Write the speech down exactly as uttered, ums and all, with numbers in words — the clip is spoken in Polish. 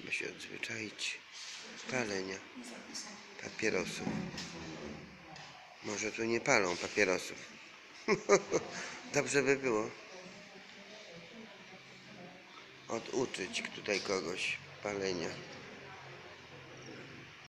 by się odzwyczaić palenia papierosów. Może tu nie palą papierosów. Dobrze by było oduczyć tutaj kogoś palenia.